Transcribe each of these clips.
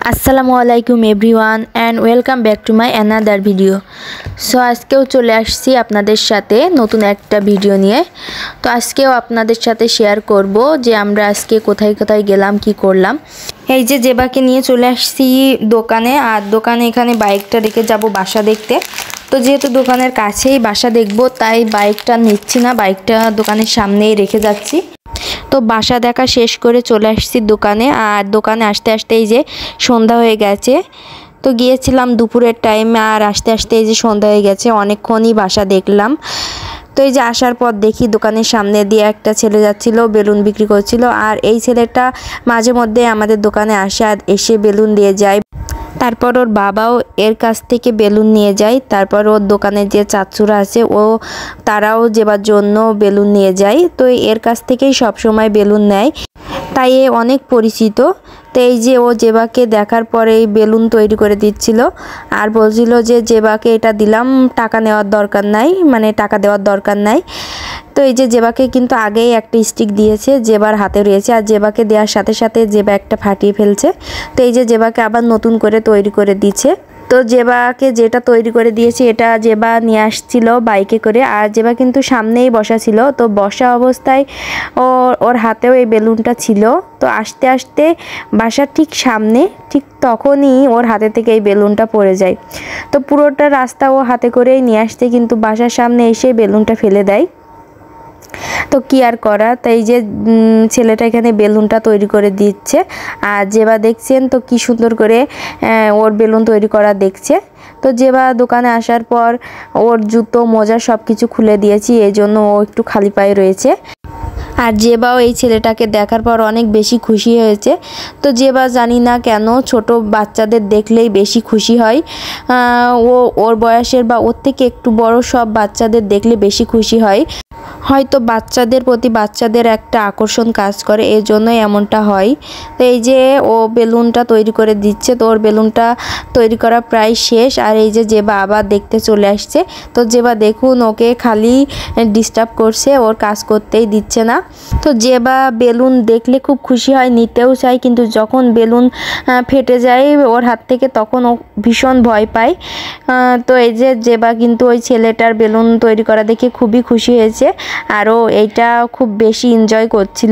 আসসালামু আলাইকুম everyone and welcome back to my another video. So আজকেও চলে আসছি আপনাদের সাথে নতুন একটা ভিডিও নিয়ে। তো আজকেও আপনাদের সাথে শেয়ার করব যে আমরা আজকে কোথায় কোথায় গেলাম, কি করলাম। এই যে জেবাকে নিয়ে চলে আসছি দোকানে, আর দোকানে এখানে বাইকটা রেখে যাব বাসা দেখতে। তো যেহেতু দোকানের কাছেই বাসা দেখব, তাই বাইকটা নিচ্ছি না, বাইকটা দোকানের সামনেই রেখে যাচ্ছি। তো বাসা দেখা শেষ করে চলে আসছি দোকানে, আর দোকানে আসতে আসতে এই যে সন্ধ্যা হয়ে গেছে। তো গিয়েছিলাম দুপুরের টাইমে, আর আসতে আসতে এই যে সন্ধ্যা হয়ে গেছে, অনেকক্ষণই বাসা দেখলাম। তো এই যে আসার পর দেখি দোকানের সামনে দিয়ে একটা ছেলে যাচ্ছিল, বেলুন বিক্রি করছিল। আর এই ছেলেটা মাঝে মধ্যে আমাদের দোকানে আসে আর এসে বেলুন দিয়ে যায়। তারপর ওর বাবাও এর কাছ থেকে বেলুন নিয়ে যায়। তারপর ওর দোকানে যে চাচুরা আছে তারাও যেবার জন্য বেলুন নিয়ে যায়। তো এর কাছ থেকেই সব সময় বেলুন নেয়, তাই এ অনেক পরিচিত। তো এই যে ও জেবাকে দেখার পরে এই বেলুন তৈরি করে দিচ্ছিল, আর বলছিল যে জেবাকে এটা দিলাম, টাকা নেওয়ার দরকার নাই, মানে টাকা দেওয়ার দরকার নাই। তো এই যে জেবাকে কিন্তু আগেই একটা স্টিক দিয়েছে, জেবার হাতে রয়েছে, আর জেবাকে দেওয়ার সাথে সাথে জেবা একটা ফাটিয়ে ফেলছে। তো এই যে জেবাকে আবার নতুন করে তৈরি করে দিচ্ছে। তো জেবাকে যেটা তৈরি করে দিয়েছে এটা জেবা নিয়ে আসছিল বাইকে করে, আর জেবা কিন্তু সামনেই বসা ছিল। তো বসা অবস্থায় ওর হাতেও এই বেলুনটা ছিল। তো আস্তে আস্তে বাসার ঠিক সামনে, ঠিক তখনই ওর হাতে থেকে এই বেলুনটা পড়ে যায়। তো পুরোটা রাস্তা ও হাতে করেই নিয়ে আসতে, কিন্তু বাসার সামনে এসে বেলুনটা ফেলে দেয়। তো কি আর করা, তাই যে ছেলেটা এখানে বেলুনটা তৈরি করে দিচ্ছে, আর জেবা দেখছেন তো কি সুন্দর করে ওর বেলুন তৈরি করা দেখছে। তো জেবা দোকানে আসার পর ওর জুতো মোজা সব কিছু খুলে দিয়েছি, এই জন্য ও একটু খালি পায়ে রয়েছে। আর জেবাও এই ছেলেটাকে দেখার পর অনেক বেশি খুশি হয়েছে। তো জেবা জানি না কেন ছোট বাচ্চাদের দেখলেই বেশি খুশি হয়। ওর বয়সের বা ওর থেকে একটু বড় সব বাচ্চাদের দেখলে বেশি খুশি হয়। হয়তো বাচ্চাদের প্রতি বাচ্চাদের একটা আকর্ষণ কাজ করে, এই জন্যই এমনটা হয়। তো এই যে ও বেলুনটা তৈরি করে দিচ্ছে, তো ওর বেলুনটা তৈরি করা প্রায় শেষ। আর এই যে জেবা আবার দেখতে চলে আসছে। তো জেবা দেখুন ওকে খালি ডিস্টার্ব করছে, ওর কাজ করতেই দিচ্ছে না। তো জেবা বেলুন দেখলে খুব খুশি হয়, নিতেও চায়, কিন্তু যখন বেলুন ফেটে যায় ওর হাত থেকে তখন ও ভীষণ ভয় পায়। তো এই যে জেবা কিন্তু ওই ছেলেটার বেলুন তৈরি করা দেখে খুবই খুশি হয়েছে, আরও এইটা খুব বেশি এনজয় করছিল।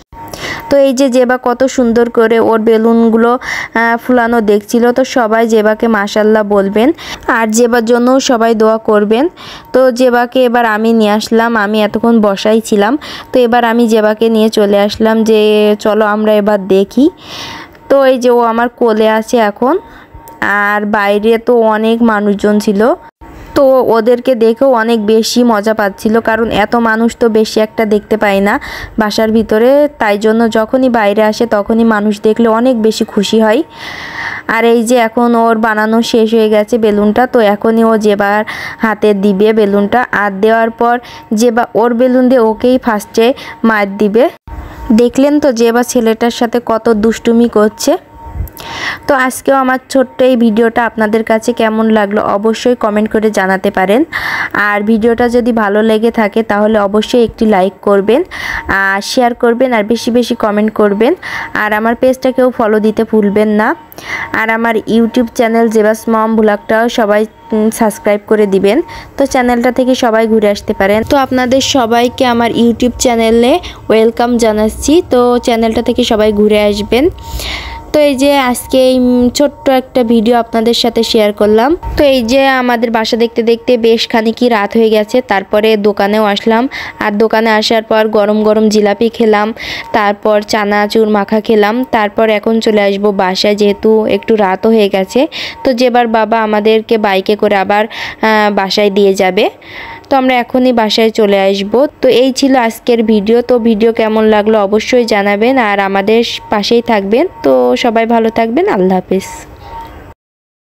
তো এই যে জেবা কত সুন্দর করে ওর বেলুনগুলো ফুলানো দেখছিল। তো সবাই জেবাকে মাশাল্লাহ বলবেন, আর জেবার জন্যও সবাই দোয়া করবেন। তো জেবাকে এবার আমি নিয়ে আসলাম, আমি এতক্ষণ বসাই ছিলাম। তো এবার আমি জেবাকে নিয়ে চলে আসলাম যে চলো আমরা এবার দেখি। তো এই যে ও আমার কোলে আছে এখন, আর বাইরে তো অনেক মানুষজন ছিল। তো ওদেরকে দেখেও অনেক বেশি মজা পাচ্ছিল, কারণ এত মানুষ তো বেশি একটা দেখতে পাই না বাসার ভিতরে, তাই জন্য যখনই বাইরে আসে তখনই মানুষ দেখলে অনেক বেশি খুশি হয়। আর এই যে এখন ওর বানানো শেষ হয়ে গেছে বেলুনটা, তো এখনই ও জেবার হাতে দিবে বেলুনটা, আর দেওয়ার পর জেবা ওর বেলুন দিয়ে ওকেই ফার্স্টে মার দিবে। দেখলেন তো জেবা ছেলেটার সাথে কত দুষ্টুমি করছে। তো আজকেও আমার ছোট্ট এই ভিডিওটা আপনাদের কাছে কেমন লাগলো অবশ্যই কমেন্ট করে জানাতে পারেন। আর ভিডিওটা যদি ভালো লেগে থাকে তাহলে অবশ্যই একটি লাইক করবেন, আর শেয়ার করবেন, আর বেশি বেশি কমেন্ট করবেন। আর আমার পেজটাকেও ফলো দিতে ভুলবেন না। আর আমার ইউটিউব চ্যানেল জেবাস মম ব্লগটাও সবাই সাবস্ক্রাইব করে দিবেন। তো চ্যানেলটা থেকে সবাই ঘুরে আসতে পারেন। তো আপনাদের সবাইকে আমার ইউটিউব চ্যানেলে ওয়েলকাম জানাচ্ছি। তো চ্যানেলটা থেকে সবাই ঘুরে আসবেন। তো এই যে আজকে এই ছোট্ট একটা ভিডিও আপনাদের সাথে শেয়ার করলাম। তো এই যে আমাদের বাসা দেখতে দেখতে বেশ খানিকই রাত হয়ে গেছে, তারপরে দোকানেও আসলাম। আর দোকানে আসার পর গরম গরম জিলাপি খেলাম, তারপর চানাচুর মাখা খেলাম। তারপর এখন চলে আসবো বাসায়, যেহেতু একটু রাতও হয়ে গেছে। তো যেবার বাবা আমাদেরকে বাইকে করে আবার বাসায় দিয়ে যাবে। তো আমরা এখনই বাসায় চলে আসব। তো এই ছিল আজকের ভিডিও। তো ভিডিও কেমন লাগলো অবশ্যই জানাবেন, আর আমাদের পাশেই থাকবেন। তো সবাই ভালো থাকবেন, আল্লাহ হাফেজ।